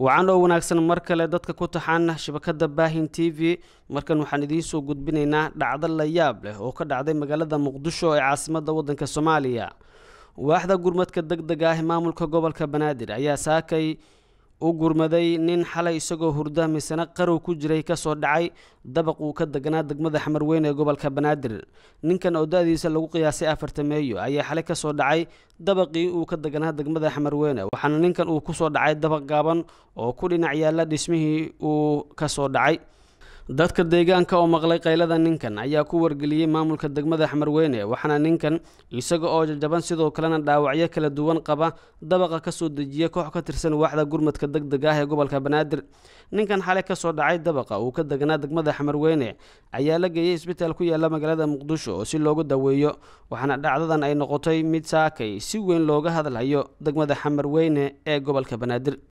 waxaan oo wanaagsan mar kale dadka ku taxaan shabakada Baahin TV markan waxaan idiin soo gudbinaynaa dhacdo la yaab leh oo ka dhacday magaalada Muqdisho ee caasimadda waddanka Soomaaliya. waaxda gurmadka degdega ah maamulka gobolka Banaadir ayaa saakay u gurmaday nin xalay isagoo hurda misana qarow ku jiray ka soo dhacay dabaq uu ka deganaa degmada Xamarweyn ee gobolka Banaadir. ninkan oo daadiisa lagu qiyaasay 4 Meeyo ayaa xalay ka soo dhacay dabaqii uu ka deganaa degmada Xamarweyn waxaana ninkan uu ku soo dhacay dabaq gaaban oo ku dhinac yaala dhismihii uu ka soo dhacay. dadka deegaanka oo maqlay qaylada ninkan ayaa ku wargeliyay maamulka degmada Xamarweyn waxaana ninkan isaga oo jajaban sidoo kalena dhaawacyo kala duwan qaba dabaqa ka soo dejiyay koox ka tirsan waaxda gurmadka degdega ah ee gobolka Banaadir. ninkan xalay ka soo dhacay dabaqa uu ka deganaa degmada Xamarweyn ayaa la geeyay isbitaal ku yaala magaalada Muqdisho oo si loogu daweeyo waxaana dhacdadan ay noqotay mid saakay si weyn looga hadlayo degmada Xamarweyn ee gobolka Banaadir.